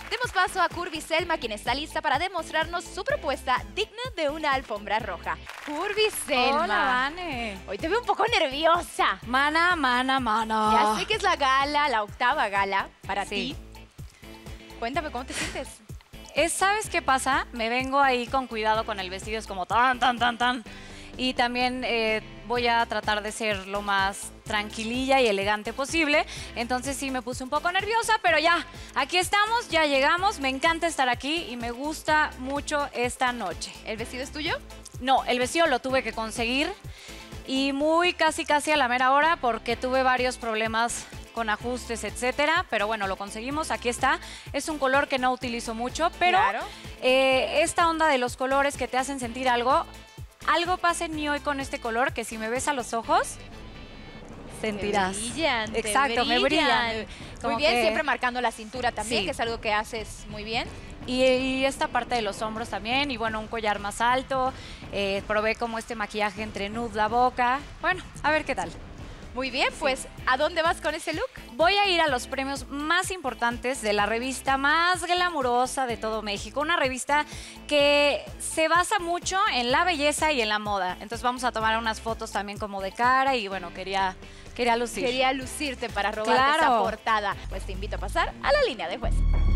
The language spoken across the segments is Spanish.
Demos paso a Curvy Selma, quien está lista para demostrarnos su propuesta digna de una alfombra roja. Curvy Selma. Hola, Vane. Hoy te veo un poco nerviosa. Mana. Ya sé que es la gala, la octava gala para Sí. ti. Cuéntame, ¿cómo te sientes? ¿Sabes qué pasa? Me vengo ahí con cuidado con el vestido, es como tan. Y también voy a tratar de ser lo más tranquililla y elegante posible. Entonces sí me puse un poco nerviosa, pero ya, aquí estamos, ya llegamos. Me encanta estar aquí y me gusta mucho esta noche. ¿El vestido es tuyo? No, el vestido lo tuve que conseguir y muy casi a la mera hora porque tuve varios problemas con ajustes, etcétera, pero bueno, lo conseguimos, aquí está. Es un color que no utilizo mucho, pero Claro. Esta onda de los colores que te hacen sentir algo pasa en mí hoy con este color que si me ves a los ojos, sentirás. Te brillan, te Exacto, me brillan. Muy Como bien, que- siempre marcando la cintura también, Sí. que es algo que haces muy bien. Y esta parte de los hombros también, y bueno, un collar más alto. Probé como este maquillaje entre nude la boca. Bueno, a ver qué tal. Muy bien, pues, ¿a dónde vas con ese look? Voy a ir a los premios más importantes de la revista más glamurosa de todo México. Una revista que se basa mucho en la belleza y en la moda. Entonces vamos a tomar unas fotos también como de cara y bueno, quería lucir. Quería lucirte para robarte Claro. esa portada. Pues te invito a pasar a la línea de juez.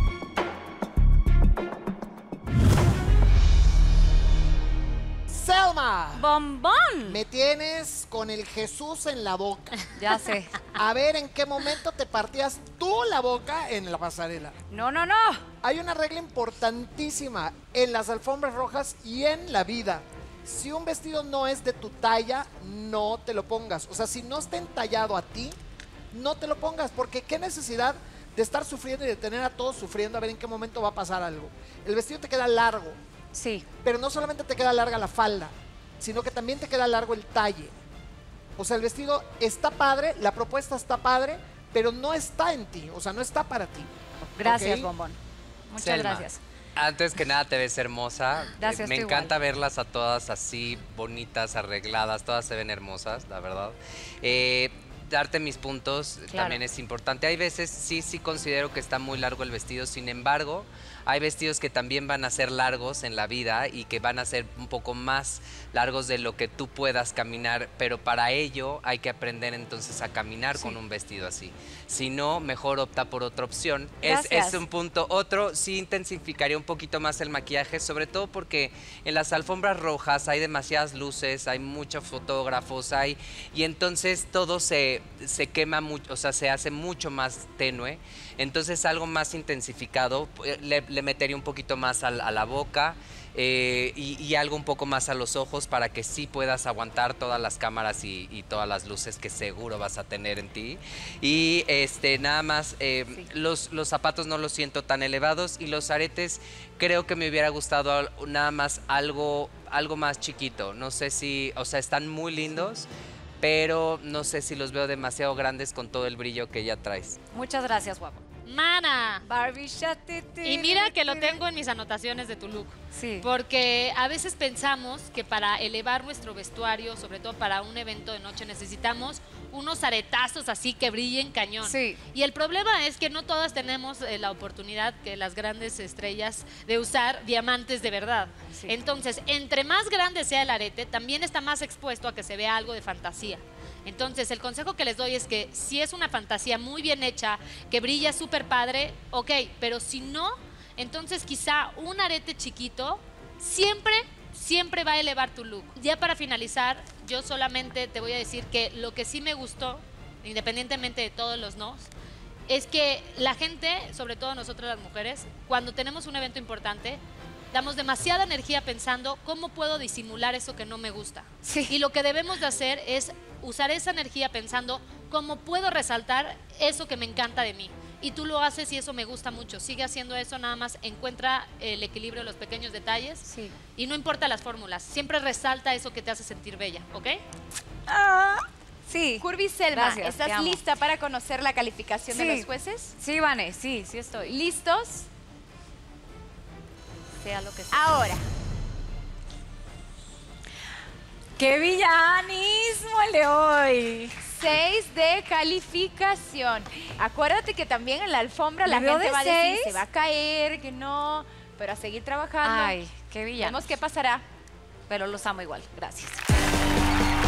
Selma, ¡Bombón! me tienes con el Jesús en la boca. Ya sé. A ver en qué momento te partías tú la boca en la pasarela. No. Hay una regla importantísima en las alfombras rojas y en la vida. Si un vestido no es de tu talla, no te lo pongas. O sea, si no está entallado a ti, no te lo pongas. Porque qué necesidad de estar sufriendo y de tener a todos sufriendo a ver en qué momento va a pasar algo. El vestido te queda largo. Sí. Pero no solamente te queda larga la falda, sino que también te queda largo el talle. O sea, el vestido está padre, la propuesta está padre, pero no está en ti, o sea, no está para ti. Gracias, ¿Ok? Bombón. Muchas Selma, gracias. Antes que nada te ves hermosa. Gracias, Me tú encanta igual. verlas a todas así, bonitas, arregladas, todas se ven hermosas, la verdad. Darte mis puntos Claro. también es importante. Hay veces sí considero que está muy largo el vestido, sin embargo, hay vestidos que también van a ser largos en la vida y que van a ser un poco más largos de lo que tú puedas caminar, pero para ello hay que aprender entonces a caminar con un vestido así. Si no, mejor opta por otra opción. Gracias. Es un punto. Otro, sí intensificaría un poquito más el maquillaje, sobre todo porque en las alfombras rojas hay demasiadas luces, hay muchos fotógrafos, y entonces todo se quema mucho, o sea, se hace mucho más tenue. Entonces algo más intensificado, le metería un poquito más a la boca y algo un poco más a los ojos para que sí puedas aguantar todas las cámaras y todas las luces que seguro vas a tener en ti. Y nada más, los zapatos no los siento tan elevados y los aretes creo que me hubiera gustado nada más algo más chiquito. No sé si, o sea, están muy lindos, pero no sé si los veo demasiado grandes con todo el brillo que ya traes. Muchas gracias, guapo. Mana. Barbie Y mira que lo tengo en mis anotaciones de tu look. Sí. Porque a veces pensamos que para elevar nuestro vestuario, sobre todo para un evento de noche, necesitamos unos aretazos así que brillen cañón. Sí. Y el problema es que no todas tenemos la oportunidad que las grandes estrellas de usar diamantes de verdad. Sí. Entonces, entre más grande sea el arete, también está más expuesto a que se vea algo de fantasía. Entonces, el consejo que les doy es que si es una fantasía muy bien hecha, que brilla súper padre, ok, pero si no, entonces quizá un arete chiquito siempre va a elevar tu look. Ya para finalizar, yo solamente te voy a decir que lo que sí me gustó, independientemente de todos los nos, es que la gente, sobre todo nosotras las mujeres, cuando tenemos un evento importante, damos demasiada energía pensando cómo puedo disimular eso que no me gusta. Sí. Y lo que debemos de hacer es usar esa energía pensando cómo puedo resaltar eso que me encanta de mí. Y tú lo haces y eso me gusta mucho. Sigue haciendo eso, nada más encuentra el equilibrio de los pequeños detalles. Sí. Y no importa las fórmulas, siempre resalta eso que te hace sentir bella, ¿ok? Sí. Curvy Selma, Gracias, te ¿estás amo. lista para conocer la calificación de Sí. los jueces? Sí, Vane, sí estoy. ¿Listos? Sea lo que sea. Ahora. ¡Qué villanismo el de hoy! 6 de calificación. Acuérdate que también en la alfombra la ¿Me veo gente de va a decir 6? se va a caer, que no, pero a seguir trabajando. Ay, qué villano. Vemos qué pasará. Pero los amo igual. Gracias.